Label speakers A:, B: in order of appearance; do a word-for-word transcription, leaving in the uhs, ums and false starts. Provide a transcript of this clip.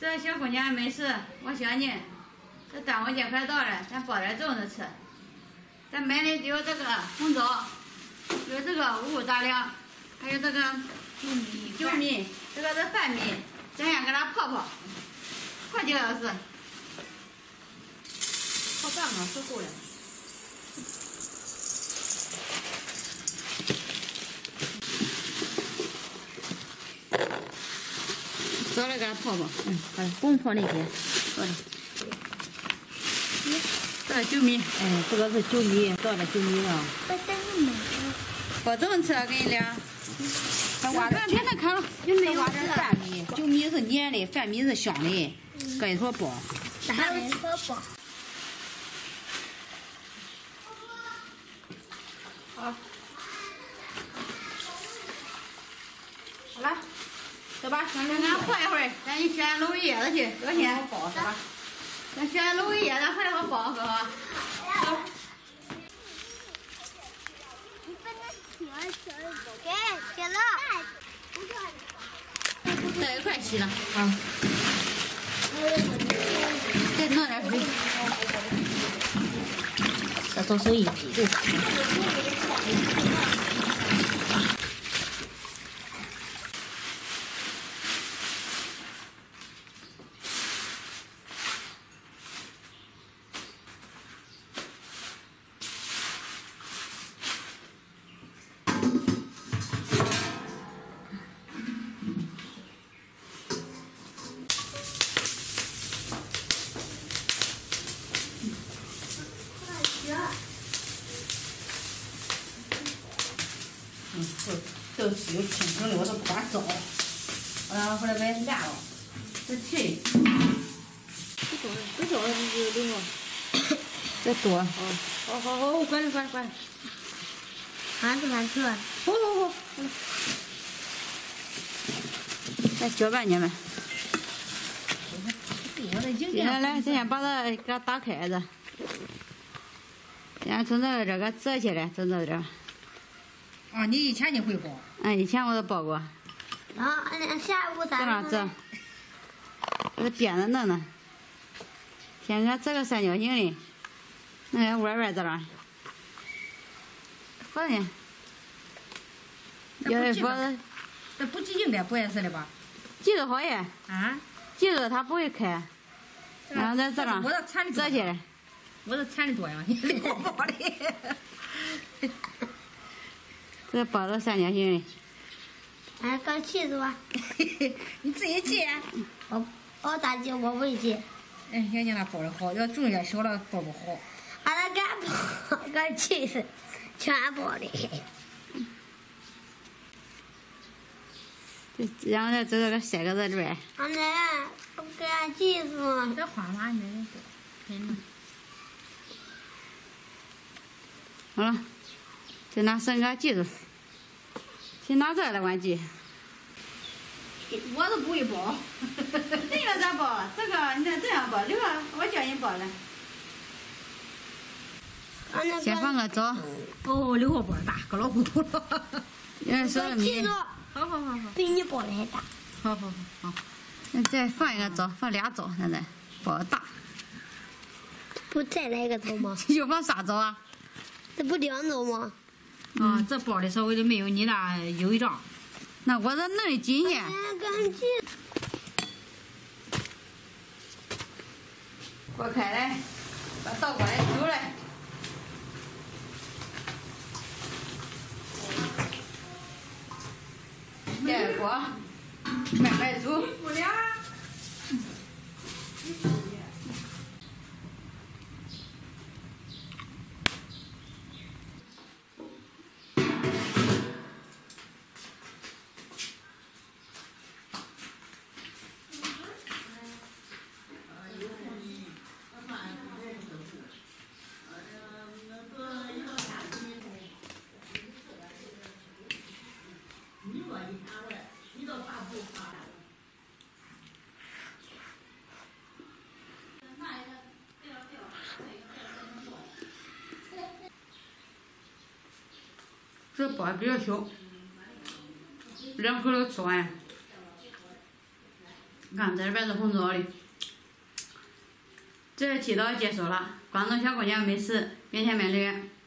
A: 这小姑娘没事，我想你。这端午节快到了，咱包点粽子吃。咱买的有这个红枣，有这个五谷杂粮，还有这个
B: 酒米、
A: 酒米，这个是饭米，咱先给它泡泡，泡几个小时，泡半个小时够了。早点给它泡泡，嗯，好了，不用泡那些，好了。这个酒米，
B: 哎，这个是酒米，倒点酒米上。
C: 我等你们。
A: 包粽子吃，给你俩。
B: 这挖的
A: 天天看了，
B: 有没有挖点饭米？酒米是黏的，饭米是香的，搁一坨包。
C: 还有车包。
B: 好。好了，走吧，咱
A: 咱咱泡一会儿，咱去选芦苇叶子去，昨天
B: 包是吧？
A: 咱选芦苇叶子回来我包，哥哥。走。
C: 给，给了。
A: 这一块洗了，
B: 啊。
A: 再弄点水。
B: 这都是一批的。嗯，这都是有清醒的，我都不敢找。我让回来把它烂了，这脆。
C: 不多了，不多了，就就留。
B: 再多。
C: 哦，
B: 好好好，关了关了关了。
C: 看着看吃。
B: 好好好。
A: 再搅拌搅拌。
B: 接
A: 接下来，咱先把它给它打开着。先从这这个折起来，从这这。
B: 啊，你以前你会包？
A: 嗯，以前我都包过。
C: 然后俺下午咱
A: 这样折，这个辫子弄弄。先给它折个三角形的，弄个弯弯这样。放进。要是包子。
B: 这不应该不碍事的吧？
A: 系住好耶。
B: 啊？
A: 系住它不会开。然后再这样
B: 我这缠的
A: 折起来。
B: 我这缠的多呀，你给我包的。
A: 这包到三角形的。
C: 哎，刚系住吧。
B: 你自己系。
C: 我我咋系？我不会系。
B: 哎，人家那包的好，要重点小了包不好。
C: 俺那干包，干气是全包的。
A: 然后再走这个塞个在这边。
C: 俺那不给俺系住。
B: 这花嘛，你这真的。
A: 好了，就拿绳给它系住。先拿这来管系。
B: 我都不会包。
A: 这个咋包？这个你得这样包，这个我教你包了。先放个枣。
B: 哦，刘浩包的大，搁老糊涂了。
A: 有点少了米。
B: 好好好好。
C: 比你包的还大。
A: 好好好好。那再放一个枣，放俩枣，现在包大。
C: 不再来个枣吗？
A: 又放啥枣啊？
C: 这不两枣吗？
B: 啊，这包的稍微的没有你那有一张。
A: 那我这弄的紧些。
C: 哎，赶紧。
A: 锅开来，把倒锅里煮来。盖锅，慢慢煮。这包比较小，两口都吃完。 你看这里边是红烧的。这一期都要结束了，广东小姑娘美食面前面的。